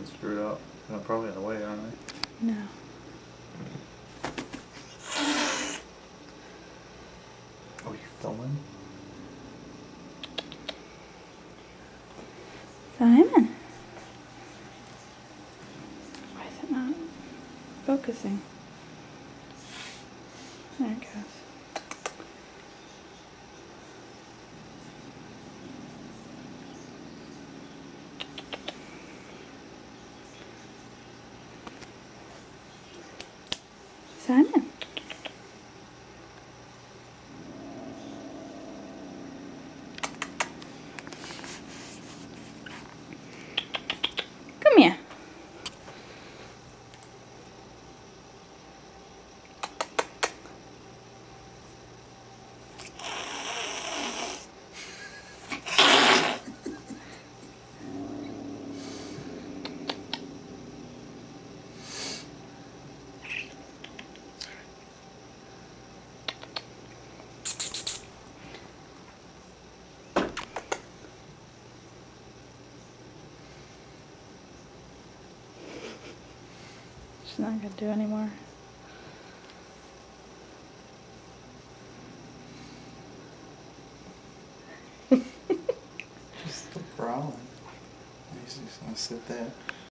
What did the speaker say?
been screwed up. They're probably in the way, aren't they? No. Oh, you filming? Simon. Why is it not focusing? There it goes. Simon. Come here. She's not gonna do anymore. Just still growling. He's just gonna sit there.